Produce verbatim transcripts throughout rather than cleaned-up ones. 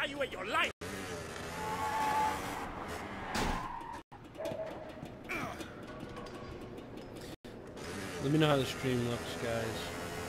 evaluate your life. Let me know how the stream looks, guys.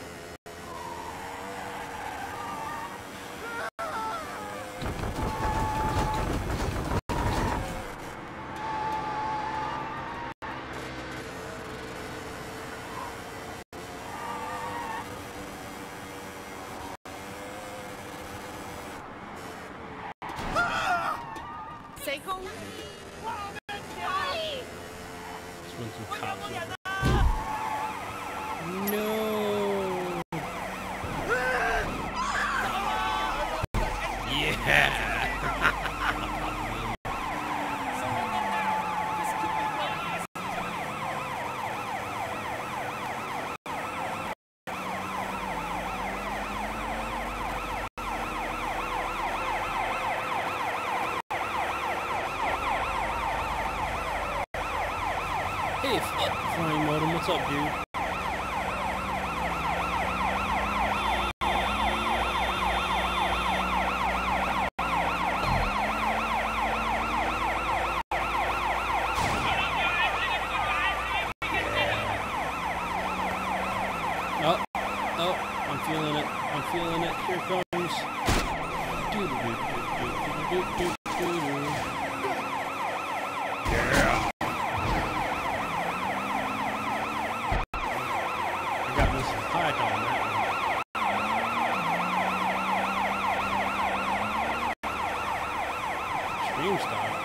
Hey, Flying Modem, what's up, dude? Oh, oh, I'm feeling it. I'm feeling it. Here it comes. Doo doo doo doo doo doo doo doo. Yeah. I got me some pie on that one. Stream stopped.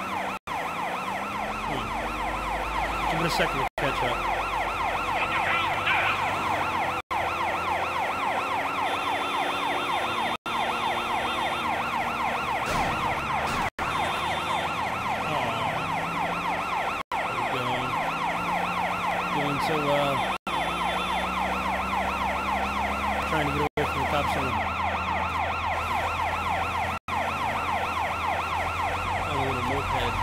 Hmm. Give it a second to catch up. So well, trying to get away from the cops on a, on a little moped.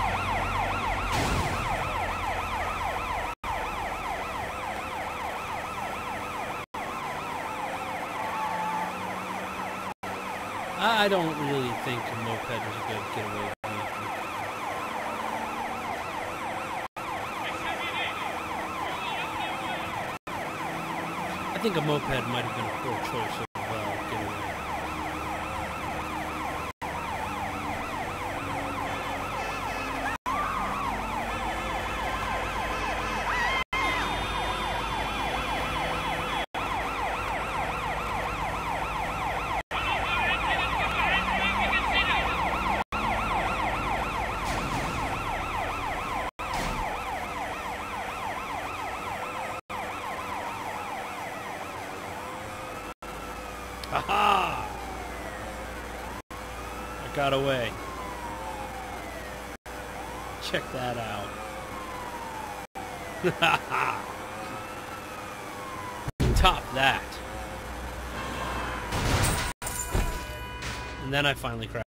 I don't really think a moped is a good getaway vehicle. I think a moped might have been a poor choice of uh, getaway. Aha! I got away. Check that out. Top that. And then I finally crashed.